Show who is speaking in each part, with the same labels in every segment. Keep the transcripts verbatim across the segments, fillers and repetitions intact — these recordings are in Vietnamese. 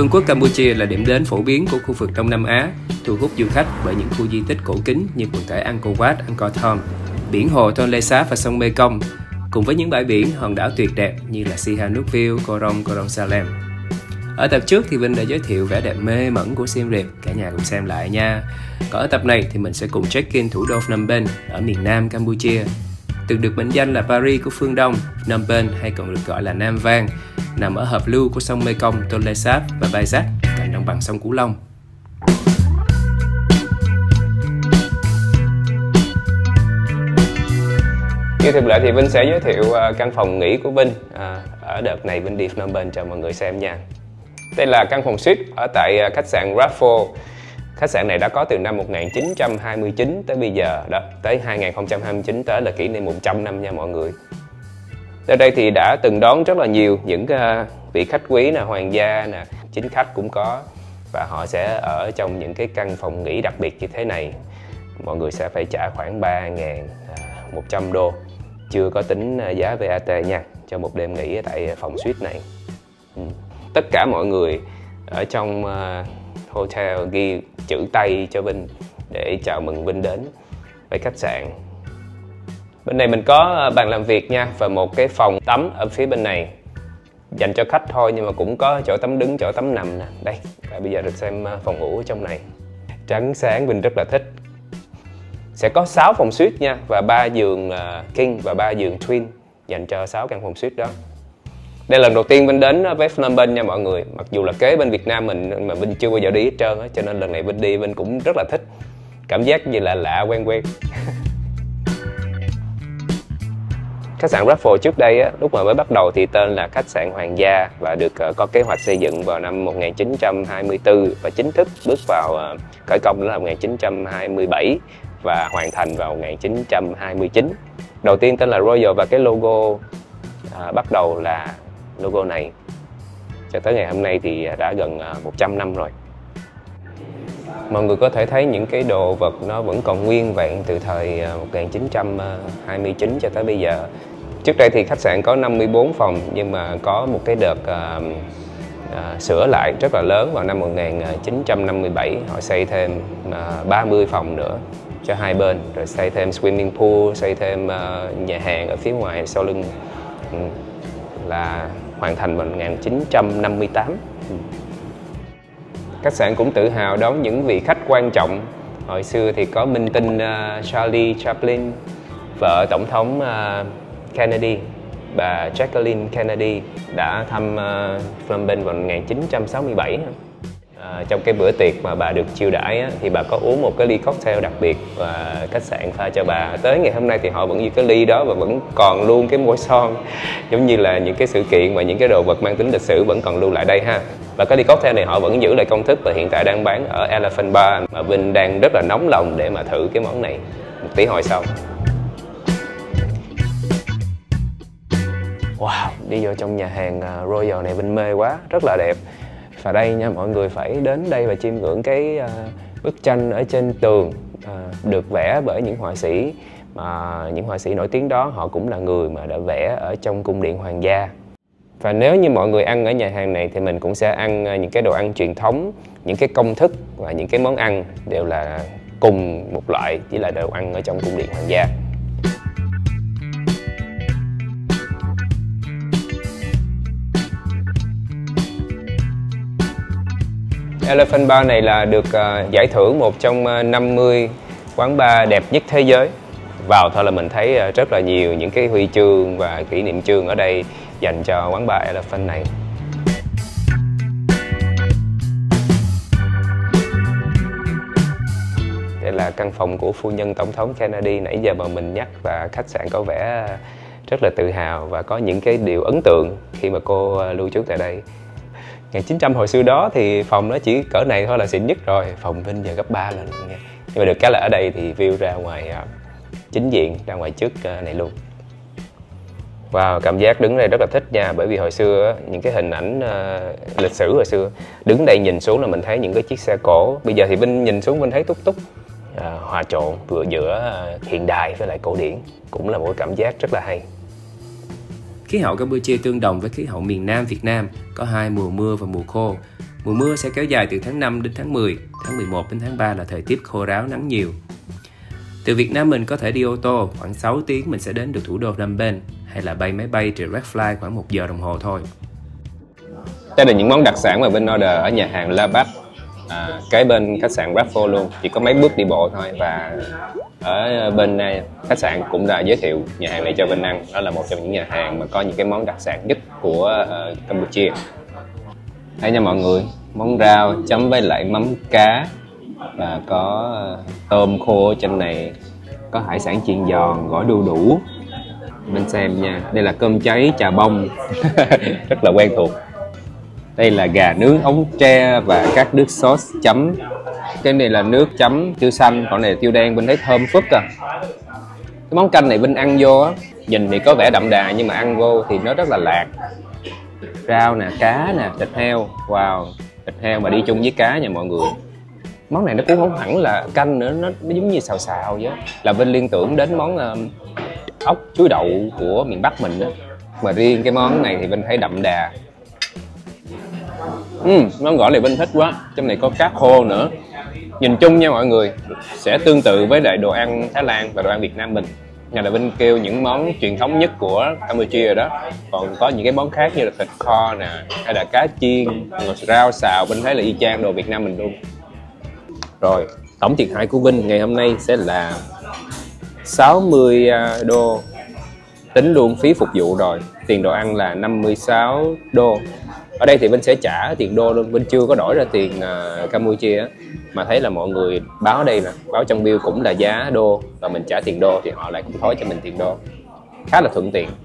Speaker 1: Vương quốc Campuchia là điểm đến phổ biến của khu vực Đông Nam Á, thu hút du khách bởi những khu di tích cổ kính như quần thể Angkor Wat, Angkor Thom, biển hồ Tonle Sap và sông Mekong, cùng với những bãi biển, hòn đảo tuyệt đẹp như là Sihanoukville, Koh Rong, Koh Rong Salem. Ở tập trước thì Vinh đã giới thiệu vẻ đẹp mê mẩn của Siem Reap, cả nhà cùng xem lại nha. Còn ở tập này thì mình sẽ cùng check-in thủ đô Phnom Penh ở miền Nam Campuchia. Từng được mệnh danh là Paris của phương Đông, Phnom Penh hay còn được gọi là Nam Vang, nằm ở hợp lưu của sông Mekong, Tonle Sap và Baizak, cạnh đồng bằng sông Cửu Long. Như thường lệ thì Vinh sẽ giới thiệu căn phòng nghỉ của Vinh. À, ở đợt này Vinh đi Phnom Penh cho mọi người xem nha. Đây là căn phòng suite ở tại khách sạn Raffles. Khách sạn này đã có từ năm một nghìn chín trăm hai mươi chín tới bây giờ đó, tới hai nghìn không trăm hai mươi chín, tới là kỷ niệm một trăm năm nha mọi người. Tới đây thì đã từng đón rất là nhiều những uh, vị khách quý nè, hoàng gia nè, chính khách cũng có, và họ sẽ ở trong những cái căn phòng nghỉ đặc biệt như thế này. Mọi người sẽ phải trả khoảng ba nghìn một trăm đô, chưa có tính giá vê a tê nha, cho một đêm nghỉ ở tại phòng suite này. Ừ. Tất cả mọi người ở trong uh, hotel ghi chữ Tây cho Vinh để chào mừng Vinh đến với khách sạn. Bên này mình có bàn làm việc nha, và một cái phòng tắm ở phía bên này dành cho khách thôi, nhưng mà cũng có chỗ tắm đứng, chỗ tắm nằm nè. Đây, và bây giờ được xem phòng ngủ ở trong này. Trắng sáng, Vinh rất là thích. Sẽ có sáu phòng suite nha, và ba giường king và ba giường twin dành cho sáu căn phòng suite đó. Đây là lần đầu tiên Vinh đến với Phnom Penh nha mọi người. Mặc dù là kế bên Việt Nam mình mà Vinh chưa bao giờ đi hết trơn á, cho nên lần này Vinh đi Vinh cũng rất là thích. Cảm giác như là lạ quen quen. Khách sạn Raffles trước đây á, lúc mà mới bắt đầu thì tên là khách sạn Hoàng gia và được uh, có kế hoạch xây dựng vào năm một nghìn chín trăm hai mươi tư và chính thức bước vào uh, khởi công đó là một nghìn chín trăm hai mươi bảy và hoàn thành vào một nghìn chín trăm hai mươi chín. Đầu tiên tên là Royal và cái logo uh, bắt đầu là logo này. Cho tới ngày hôm nay thì đã gần uh, một trăm năm rồi. Mọi người có thể thấy những cái đồ vật nó vẫn còn nguyên vẹn từ thời một nghìn chín trăm hai mươi chín cho tới bây giờ. Trước đây thì khách sạn có năm mươi bốn phòng, nhưng mà có một cái đợt uh, uh, sửa lại rất là lớn vào năm một nghìn chín trăm năm mươi bảy. Họ xây thêm uh, ba mươi phòng nữa cho hai bên, rồi xây thêm swimming pool, xây thêm uh, nhà hàng ở phía ngoài sau lưng, ừ, là hoàn thành vào một nghìn chín trăm năm mươi tám. Ừ. Khách sạn cũng tự hào đón những vị khách quan trọng. Hồi xưa thì có minh tinh uh, Charlie Chaplin, vợ tổng thống uh, Kennedy, bà Jacqueline Kennedy đã thăm uh, Phnom Penh vào một nghìn chín trăm sáu mươi bảy. Uh, trong cái bữa tiệc mà bà được chiêu đãi á, thì bà có uống một cái ly cocktail đặc biệt và khách sạn pha cho bà. Tới ngày hôm nay thì họ vẫn giữ cái ly đó và vẫn còn luôn cái môi son, giống như là những cái sự kiện và những cái đồ vật mang tính lịch sử vẫn còn lưu lại đây ha. Và cái ly cocktail này họ vẫn giữ lại công thức và hiện tại đang bán ở Elephant Bar, mà Vinh đang rất là nóng lòng để mà thử cái món này một tí hồi sau. Wow, đi vô trong nhà hàng Royal này Vinh mê quá, rất là đẹp. Và đây nha, mọi người phải đến đây và chiêm ngưỡng cái uh, bức tranh ở trên tường uh, được vẽ bởi những họa sĩ mà những họa sĩ nổi tiếng đó họ cũng là người mà đã vẽ ở trong cung điện hoàng gia. Và nếu như mọi người ăn ở nhà hàng này thì mình cũng sẽ ăn những cái đồ ăn truyền thống, những cái công thức và những cái món ăn đều là cùng một loại, chỉ là đồ ăn ở trong cung điện hoàng gia. Elephant Bar này là được uh, giải thưởng một trong uh, năm mươi quán bar đẹp nhất thế giới. Vào thôi là mình thấy uh, rất là nhiều những cái huy chương và kỷ niệm chương ở đây dành cho quán bar Elephant này. Đây là căn phòng của phu nhân tổng thống Kennedy nãy giờ mà mình nhắc, và khách sạn có vẻ rất là tự hào và có những cái điều ấn tượng khi mà cô uh, lưu trú tại đây. một nghìn chín trăm hồi xưa đó thì phòng nó chỉ cỡ này thôi là xịn nhất rồi, phòng Vinh giờ gấp ba lần nha. Nhưng mà được cái là ở đây thì view ra ngoài uh, chính diện, ra ngoài trước uh, này luôn. Wow, cảm giác đứng đây rất là thích nha, bởi vì hồi xưa những cái hình ảnh uh, lịch sử hồi xưa, đứng đây nhìn xuống là mình thấy những cái chiếc xe cổ. Bây giờ thì Vinh nhìn xuống Vinh thấy túc túc uh, hòa trộn vừa giữa uh, hiện đại với lại cổ điển, cũng là một cái cảm giác rất là hay. Khí hậu Campuchia tương đồng với khí hậu miền Nam Việt Nam, có hai mùa mưa và mùa khô.
Speaker 2: Mùa mưa sẽ kéo dài từ tháng năm đến tháng mười, tháng mười một đến tháng ba là thời tiết khô ráo nắng nhiều. Từ Việt Nam mình có thể đi ô tô, khoảng sáu tiếng mình sẽ đến được thủ đô Phnom Penh, hay là bay máy bay từ Redfly khoảng một giờ đồng hồ thôi.
Speaker 1: Đây là những món đặc sản mà Vinh order ở nhà hàng La Bach, à, kế bên khách sạn Raffles luôn, chỉ có mấy bước đi bộ thôi. Và ở bên khách sạn cũng đã giới thiệu nhà hàng này cho Vinh ăn. Đó là một trong những nhà hàng mà có những cái món đặc sản nhất của uh, Campuchia. Đây nha mọi người, món rau chấm với lại mắm cá, và có tôm khô ở trên này, có hải sản chiên giòn, gỏi đu đủ. Mình xem nha, đây là cơm cháy chà bông rất là quen thuộc. Đây là gà nướng ống tre và các nước sauce chấm. Cái này là nước chấm tiêu xanh, còn này là tiêu đen. Vinh thấy thơm phức à. Cái món canh này Vinh ăn vô á, nhìn thì có vẻ đậm đà nhưng mà ăn vô thì nó rất là lạc. Rau nè, cá nè, thịt heo. Wow, thịt heo mà đi chung với cá nha mọi người. Món này nó cũng không hẳn là canh nữa, nó, nó giống như xào xào vậy. Là Vinh liên tưởng đến món uh, ốc chuối đậu của miền Bắc mình đó. Mà riêng cái món này thì Vinh thấy đậm đà. Uhm, món gỏi này Vinh thích quá. Trong này có cá khô nữa. Nhìn chung nha mọi người, sẽ tương tự với lại đồ ăn Thái Lan và đồ ăn Việt Nam mình. Nhà là Vinh kêu những món truyền thống nhất của Campuchia đó. Còn có những cái món khác như là thịt kho nè, hay là cá chiên, rau xào, Vinh thấy là y chang đồ Việt Nam mình luôn. Rồi, tổng thiệt hại của Vinh ngày hôm nay sẽ là sáu mươi đô, tính luôn phí phục vụ rồi. Tiền đồ ăn là năm mươi sáu đô. Ở đây thì Vinh sẽ trả tiền đô luôn, Vinh chưa có đổi ra tiền uh, Campuchia á. Mà thấy là mọi người báo đây nè, báo trong bill cũng là giá đô, và mình trả tiền đô thì họ lại cũng thối cho mình tiền đô. Khá là thuận tiện.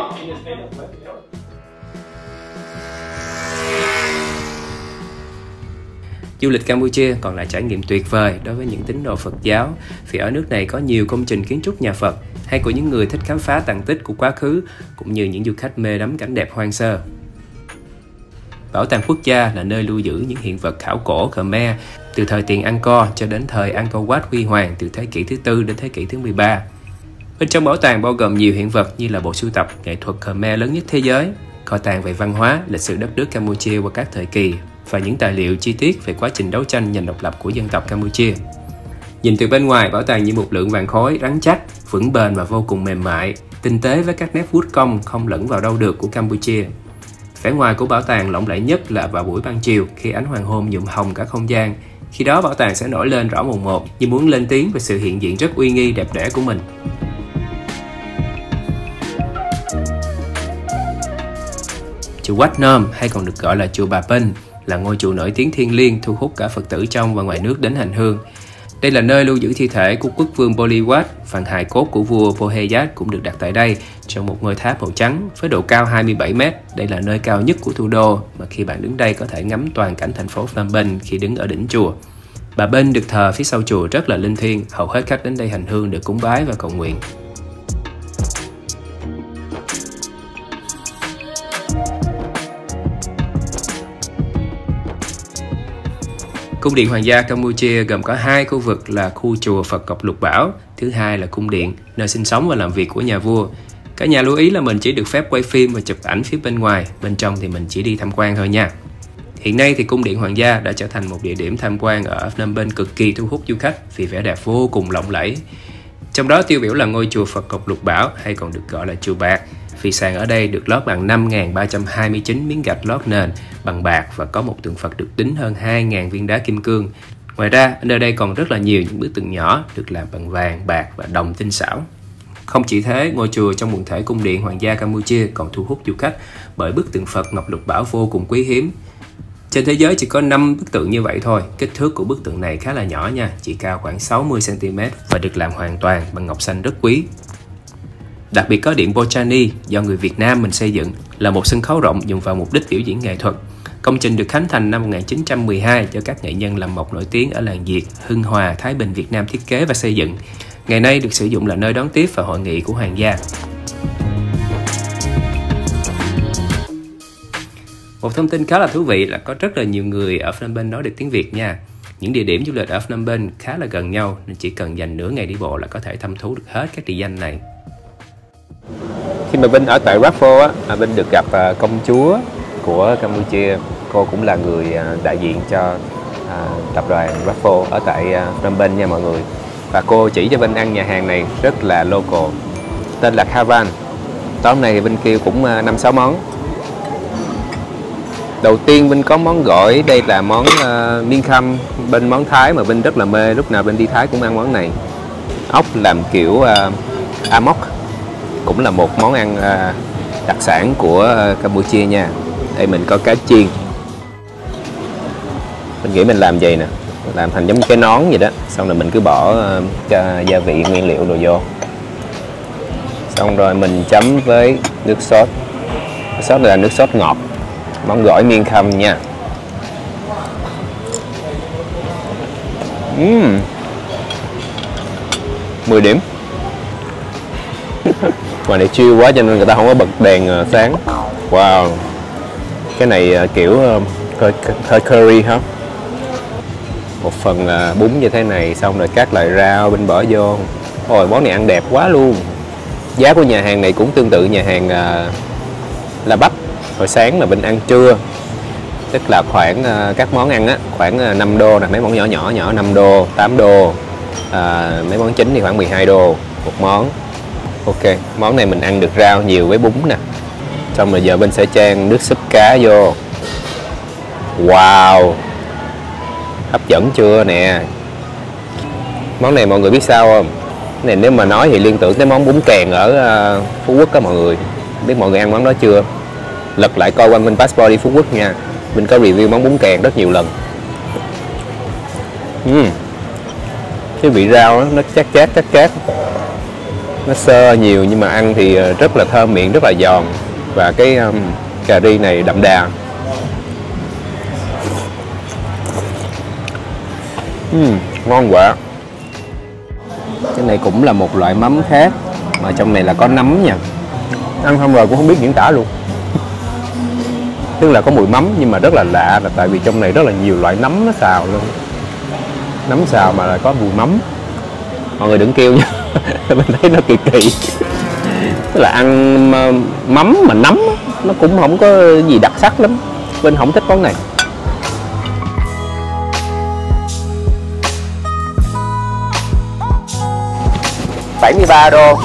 Speaker 2: Du lịch Campuchia còn là trải nghiệm tuyệt vời đối với những tín đồ Phật giáo, vì ở nước này có nhiều công trình kiến trúc nhà Phật hay của những người thích khám phá tàn tích của quá khứ, cũng như những du khách mê đắm cảnh đẹp hoang sơ. Bảo tàng quốc gia là nơi lưu giữ những hiện vật khảo cổ Khmer từ thời tiền Angkor cho đến thời Angkor Wat huy hoàng từ thế kỷ thứ tư đến thế kỷ thứ mười ba. Bên trong bảo tàng bao gồm nhiều hiện vật như là bộ sưu tập nghệ thuật Khmer lớn nhất thế giới, kho tàng về văn hóa, lịch sử đất nước Campuchia qua các thời kỳ, và những tài liệu chi tiết về quá trình đấu tranh giành độc lập của dân tộc Campuchia. Nhìn từ bên ngoài, bảo tàng như một lượng vàng khối rắn chắc, vững bền và vô cùng mềm mại, tinh tế với các nét vuốt cong không lẫn vào đâu được của Campuchia. Vẻ ngoài của bảo tàng lộng lẫy nhất là vào buổi ban chiều khi ánh hoàng hôn nhuộm hồng cả không gian. Khi đó bảo tàng sẽ nổi lên rõ mồn một, như muốn lên tiếng về sự hiện diện rất uy nghi đẹp đẽ của mình. Chùa Wat Nom hay còn được gọi là chùa Bà Pinh là ngôi chùa nổi tiếng thiêng liêng thu hút cả Phật tử trong và ngoài nước đến hành hương. Đây là nơi lưu giữ thi thể của quốc vương Boliwat, phần hài cốt của vua Pohejat cũng được đặt tại đây trong một ngôi tháp màu trắng với độ cao hai mươi bảy mét. Đây là nơi cao nhất của thủ đô mà khi bạn đứng đây có thể ngắm toàn cảnh thành phố Phnom Penh khi đứng ở đỉnh chùa. Bà Pinh được thờ phía sau chùa rất là linh thiêng, hầu hết khách đến đây hành hương để cúng bái và cầu nguyện. Cung điện Hoàng gia Campuchia gồm có hai khu vực là khu chùa Phật Cọc Lục Bảo, thứ hai là cung điện, nơi sinh sống và làm việc của nhà vua. Cả nhà lưu ý là mình chỉ được phép quay phim và chụp ảnh phía bên ngoài, bên trong thì mình chỉ đi tham quan thôi nha. Hiện nay thì cung điện Hoàng gia đã trở thành một địa điểm tham quan ở Phnom Penh cực kỳ thu hút du khách vì vẻ đẹp vô cùng lộng lẫy. Trong đó tiêu biểu là ngôi chùa Phật Cọc Lục Bảo hay còn được gọi là chùa Bạc. Vì sàn ở đây được lót bằng năm nghìn ba trăm hai mươi chín miếng gạch lót nền bằng bạc và có một tượng Phật được đính hơn hai nghìn viên đá kim cương. Ngoài ra, nơi đây còn rất là nhiều những bức tượng nhỏ được làm bằng vàng, bạc và đồng tinh xảo. Không chỉ thế, ngôi chùa trong quần thể cung điện Hoàng gia Campuchia còn thu hút du khách bởi bức tượng Phật Ngọc Lục Bảo vô cùng quý hiếm. Trên thế giới chỉ có năm bức tượng như vậy thôi. Kích thước của bức tượng này khá là nhỏ nha, chỉ cao khoảng sáu mươi xăng ti mét và được làm hoàn toàn bằng ngọc xanh rất quý. Đặc biệt có điện Bochani do người Việt Nam mình xây dựng, là một sân khấu rộng dùng vào mục đích biểu diễn nghệ thuật. Công trình được khánh thành năm một nghìn chín trăm mười hai do các nghệ nhân làm mộc nổi tiếng ở làng Việt, Hưng Hòa, Thái Bình, Việt Nam thiết kế và xây dựng. Ngày nay được sử dụng là nơi đón tiếp và hội nghị của hoàng gia. Một thông tin khá là thú vị là có rất là nhiều người ở Phnom Penh nói được tiếng Việt nha. Những địa điểm du lịch ở Phnom Penh khá là gần nhau nên chỉ cần dành nửa ngày đi bộ là có thể thăm thú được hết các địa danh này.
Speaker 1: Khi mà Vinh ở tại Raffles á, Vinh được gặp công chúa của Campuchia, cô cũng là người đại diện cho à, tập đoàn Raffles ở tại à, Phnom Penh nha mọi người. Và cô chỉ cho Vinh ăn nhà hàng này rất là local, tên là Cavan. Tối hôm nay thì Vinh kêu cũng năm sáu món. Đầu tiên Vinh có món gỏi, đây là món uh, miên khăm, bên món Thái mà Vinh rất là mê, lúc nào Vinh đi Thái cũng ăn món này. Ốc làm kiểu uh, amok, cũng là một món ăn uh, đặc sản của uh, Campuchia nha. Đây mình có cá chiên. Mình nghĩ mình làm vậy nè, làm thành giống như cái nón vậy đó, xong rồi mình cứ bỏ uh, gia vị nguyên liệu đồ vô, xong rồi mình chấm với nước sốt. Nước sốt này là nước sốt ngọt, món gỏi miên khăm nha. Uhm. mười điểm. Ngoài này chill quá cho nên người ta không có bật đèn sáng. Wow, cái này kiểu hơi, hơi curry hả? Một phần bún như thế này, xong rồi cắt lại rau bên bỏ vô. Ôi món này ăn đẹp quá luôn. Giá của nhà hàng này cũng tương tự nhà hàng uh, La Bách hồi sáng mà Vinh ăn trưa, tức là khoảng uh, các món ăn á khoảng uh, năm đô nè, mấy món nhỏ nhỏ nhỏ năm đô, tám đô, uh, mấy món chính thì khoảng mười hai đô một món. Ok, món này mình ăn được rau nhiều với bún nè. Xong rồi giờ Vinh sẽ chan nước súp cá vô. Wow, hấp dẫn chưa nè. Món này mọi người biết sao không? Cái này nếu mà nói thì liên tưởng tới món bún kèn ở uh, Phú Quốc đó mọi người. Biết mọi người ăn món đó chưa? Lật lại coi quanh Vinh Passport đi Phú Quốc nha. Mình có review món bún kèn rất nhiều lần. uhm. Cái vị rau đó, nó chát chát chát chát, nó sơ nhiều nhưng mà ăn thì rất là thơm miệng, rất là giòn. Và cái um, cà ri này đậm đà. uhm, Ngon quá. Cái này cũng là một loại mắm khác, mà trong này là có nấm nha. Ăn không rồi cũng không biết diễn tả luôn. Tức là có mùi mắm nhưng mà rất là lạ, là tại vì trong này rất là nhiều loại nấm nó xào luôn. Nấm xào mà lại có mùi mắm. Mọi người đừng kêu nha. Mình thấy nó kỳ kỳ. Tức là ăn mắm mà nấm nó cũng không có gì đặc sắc lắm. Bên không thích món này. bảy mươi ba đô.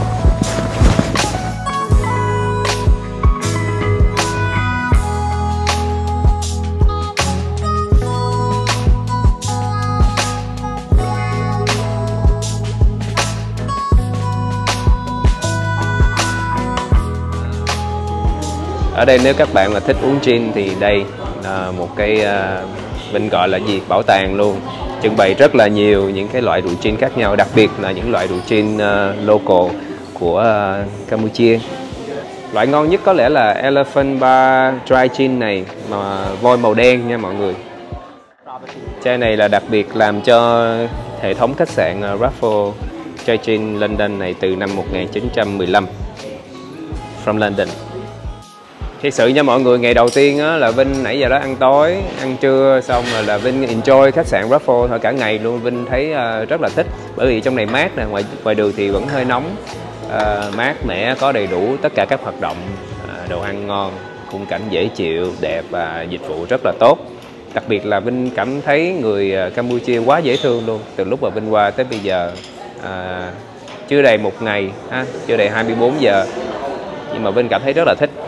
Speaker 1: Ở đây nếu các bạn là thích uống gin thì đây là một cái uh, Vinh gọi là gì, bảo tàng luôn. Trưng bày rất là nhiều những cái loại rượu gin khác nhau, đặc biệt là những loại rượu gin uh, local của uh, Campuchia. Loại ngon nhất có lẽ là Elephant Bar Dry Gin này, mà voi màu đen nha mọi người. Chai này là đặc biệt làm cho hệ thống khách sạn uh, Raffles Dry Gin London này từ năm một nghìn chín trăm mười lăm. From London. Thiệt sự nha mọi người, ngày đầu tiên á, là Vinh nãy giờ đó ăn tối, ăn trưa xong rồi là Vinh enjoy khách sạn Raffles thôi cả ngày luôn. Vinh thấy uh, rất là thích, bởi vì trong này mát nè, ngoài ngoài đường thì vẫn hơi nóng, uh, mát mẻ, có đầy đủ tất cả các hoạt động, uh, đồ ăn ngon, khung cảnh dễ chịu, đẹp và dịch vụ rất là tốt. Đặc biệt là Vinh cảm thấy người Campuchia quá dễ thương luôn. Từ lúc mà Vinh qua tới bây giờ uh, chưa đầy một ngày, ha, chưa đầy hai mươi bốn giờ, nhưng mà Vinh cảm thấy rất là thích.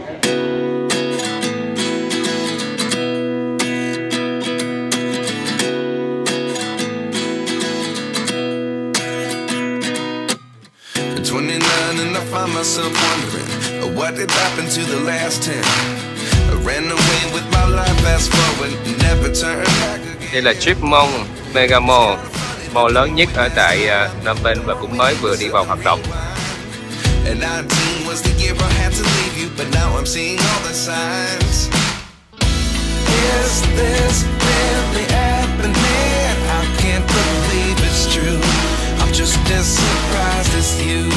Speaker 3: Myself wondering what did happen to the last ten. I ran away with my life, fast forward, never turn back again.
Speaker 2: Đây là Chipmunk Mega Mall, mall lớn nhất ở tại uh, Phnom Penh và cũng mới vừa đi vào hoạt động.
Speaker 3: And nineteen was the year I had to leave you, but now I'm seeing all the signs. Is this really happening? I can't believe it's true. I'm just as surprised as you.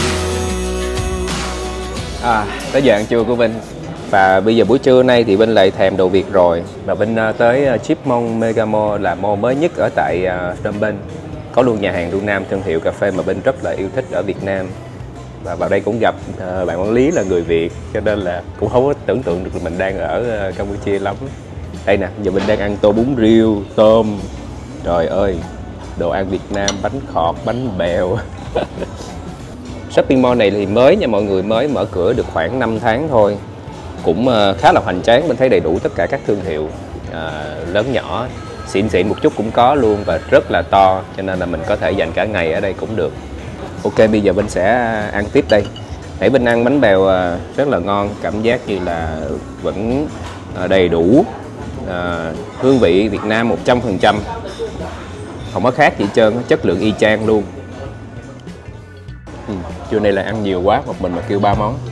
Speaker 1: À, tới giờ ăn trưa của Vinh. Và bây giờ buổi trưa nay thì Vinh lại thèm đồ Việt rồi. Và Vinh tới Chipmunk Mega Mall là mall mới nhất ở tại Phnom Penh. Có luôn nhà hàng Trung Nam, thương hiệu cà phê mà Vinh rất là yêu thích ở Việt Nam. Và vào đây cũng gặp bạn quản lý là người Việt, cho nên là cũng không có tưởng tượng được là mình đang ở Campuchia lắm.
Speaker 2: Đây nè, giờ mình đang ăn tô bún riêu, tôm. Trời ơi, đồ ăn Việt Nam, bánh khọt, bánh bèo. Shopping mall này thì mới nha mọi người, mới mở cửa được khoảng năm tháng thôi. Cũng khá là hoành tráng, mình thấy đầy đủ tất cả các thương hiệu à, lớn nhỏ, xịn xịn một chút cũng có luôn và rất là to, cho nên là mình có thể dành cả ngày ở đây cũng được. Ok, bây giờ Vinh sẽ ăn tiếp đây. Nãy Vinh ăn bánh bèo rất là ngon, cảm giác như là vẫn đầy đủ à, hương vị Việt Nam một trăm phần trăm, không có khác gì hết trơn, chất lượng y chang luôn. Ừ, trưa nay là ăn nhiều quá, một mình mà kêu ba món.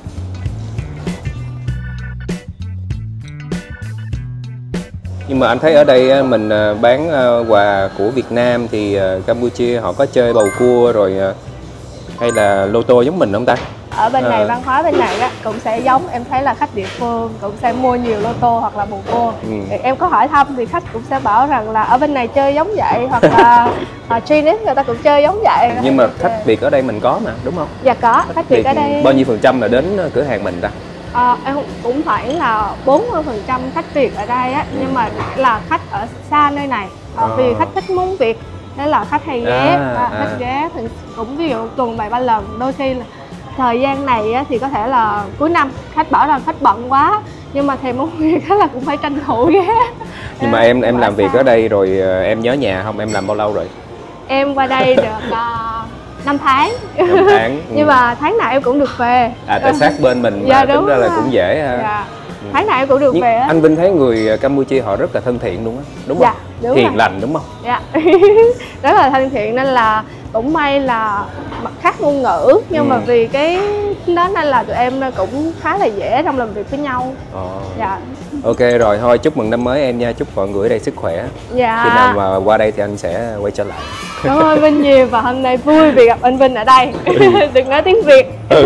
Speaker 2: Nhưng mà anh thấy ở đây mình bán quà của Việt Nam thì Campuchia họ có chơi bầu cua rồi hay là lô tô giống mình không ta?
Speaker 4: Ở bên này
Speaker 2: à.
Speaker 4: văn hóa bên này á cũng sẽ giống, em thấy là khách địa phương cũng sẽ mua nhiều lô tô hoặc là bầu cua. Ừ. Thì em có hỏi thăm thì khách cũng sẽ bảo rằng là ở bên này chơi giống vậy, hoặc là Chinese người ta cũng chơi giống vậy.
Speaker 2: Nhưng mà khách Việt ở đây mình có mà đúng không?
Speaker 4: Dạ có, khách, khách Việt ở đây
Speaker 2: bao nhiêu phần trăm là đến cửa hàng mình ta?
Speaker 4: À, em cũng khoảng là bốn mươi phần trăm khách Việt ở đây á, ừ. nhưng mà là khách ở xa nơi này, à. vì khách thích muốn Việt nên là khách hay ghé, à, à, khách à. ghé thì cũng ví dụ tuần vài ba lần. Đôi khi là thời gian này á, thì có thể là cuối năm khách bảo là khách bận quá nhưng mà thèm muốn Việt là cũng phải tranh thủ ghé.
Speaker 2: Nhưng mà em em làm việc ở đây rồi em nhớ nhà không? Em làm bao lâu rồi?
Speaker 4: Em qua đây được uh, năm tháng.
Speaker 2: năm tháng. Ừ.
Speaker 4: Nhưng mà tháng nào em cũng được về.
Speaker 2: À, tại sát bên mình
Speaker 4: dạ,
Speaker 2: mà tính ra là cũng dễ ha.
Speaker 4: Dạ. Tháng nào em cũng được
Speaker 2: nhưng
Speaker 4: về á.
Speaker 2: Anh Vinh thấy người Campuchia họ rất là thân thiện luôn á, đúng không?
Speaker 4: Dạ, đúng
Speaker 2: hiền
Speaker 4: rồi.
Speaker 2: lành đúng không?
Speaker 4: Dạ. Rất là thân thiện, nên là cũng may là mặt khác ngôn ngữ nhưng ừ. mà vì cái đó nên là tụi em cũng khá là dễ trong làm việc với nhau. Ồ. Dạ.
Speaker 2: Ok rồi, thôi chúc mừng năm mới em nha, chúc mọi người ở đây sức khỏe.
Speaker 4: Dạ.
Speaker 2: Khi nào mà qua đây thì anh sẽ quay trở lại.
Speaker 4: Cảm ơn Vinh nhiều và hôm nay vui vì gặp anh Vinh ở đây. Ừ. Đừng nói tiếng Việt. Ừ.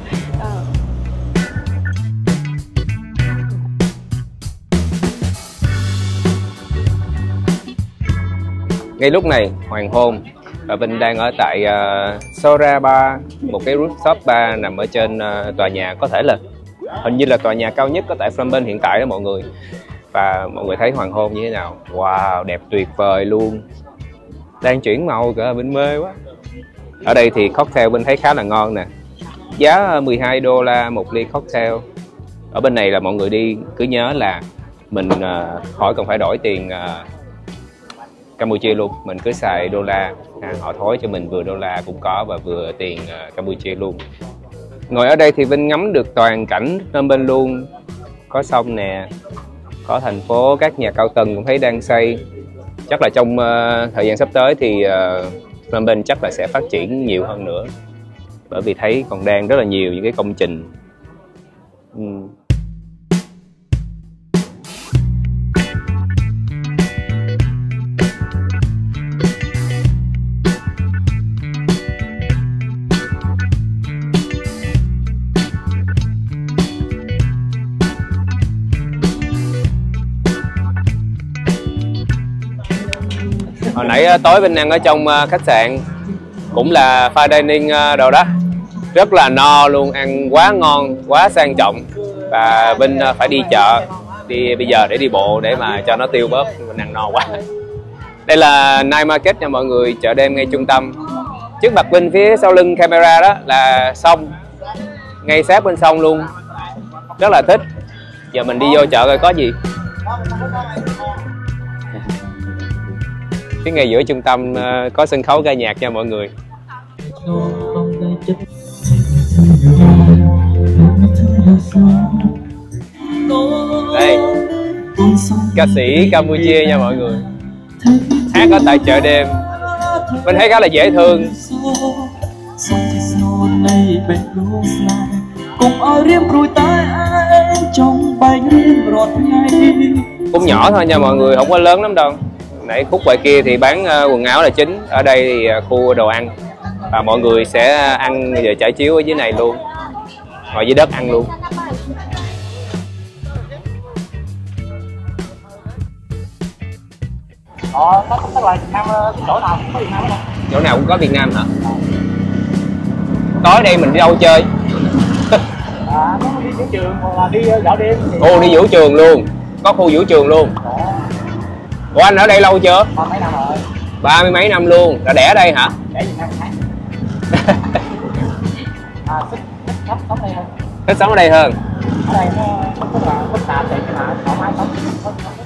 Speaker 2: Ngay lúc này hoàng hôn và Vinh đang ở tại uh, Sora Bar, một cái rooftop bar nằm ở trên uh, tòa nhà, có thể là hình như là tòa nhà cao nhất ở tại Phnom Penh hiện tại đó mọi người. Và mọi người thấy hoàng hôn như thế nào? Wow, đẹp tuyệt vời luôn. Đang chuyển màu kìa, Vinh mê quá. Ở đây thì cocktail Vinh thấy khá là ngon nè. Giá mười hai đô la một ly cocktail. Ở bên này là mọi người đi cứ nhớ là mình uh, khỏi cần phải đổi tiền uh, Campuchia luôn, mình cứ xài đô la, à, họ thối cho mình vừa đô la cũng có và vừa tiền uh, Campuchia luôn. Ngồi ở đây thì Vinh ngắm được toàn cảnh Phnom Penh luôn, có sông nè, có thành phố, các nhà cao tầng cũng thấy đang xây. Chắc là trong uh, thời gian sắp tới thì uh, Phnom Penh chắc là sẽ phát triển nhiều hơn nữa, bởi vì thấy còn đang rất là nhiều những cái công trình. uhm. Hồi nãy tối Vinh ăn ở trong khách sạn, cũng là fine dining đồ đó, rất là no luôn, ăn quá ngon, quá sang trọng. Và Vinh phải đi chợ, đi bây giờ để đi bộ để mà cho nó tiêu bớt, mình ăn no quá. Đây là Night Market nha mọi người, chợ đêm ngay trung tâm. Trước mặt Vinh phía sau lưng camera đó là sông, ngay sát bên sông luôn, rất là thích. Giờ mình đi vô chợ coi có gì. Phía ngay giữa trung tâm uh, có sân khấu ca nhạc nha mọi người. Đây, ca sĩ Campuchia nha mọi người, hát ở tại chợ đêm. Mình thấy khá là dễ thương. Cũng nhỏ thôi nha mọi người, không có lớn lắm đâu. Nãy khúc ngoài kia thì bán quần áo là chính, ở đây thì khu đồ ăn. Và mọi người sẽ ăn giờ trải chiếu ở dưới này luôn, ngồi dưới đất ăn luôn.
Speaker 5: Ờ, tức là Việt Nam, chỗ nào cũng có Việt Nam không?
Speaker 2: Chỗ nào cũng có Việt Nam hả? Tối đây mình đi đâu chơi?
Speaker 5: À, nó đi vũ trường hoặc là đi dạo đêm thì...
Speaker 2: Ồ, đi vũ trường luôn.
Speaker 1: có khu vũ trường luôn.
Speaker 5: Đó.
Speaker 1: Ủa anh ở đây lâu chưa?
Speaker 5: Còn mấy năm rồi.
Speaker 1: Ba mươi mấy năm luôn, đã đẻ ở đây hả?
Speaker 5: Để Việt Nam khác. À, thích thích thích sống đây hơn.
Speaker 1: Thích sống ở đây hơn.
Speaker 5: Ở đây nó nó là phức tạp thì mà thoải mái sống.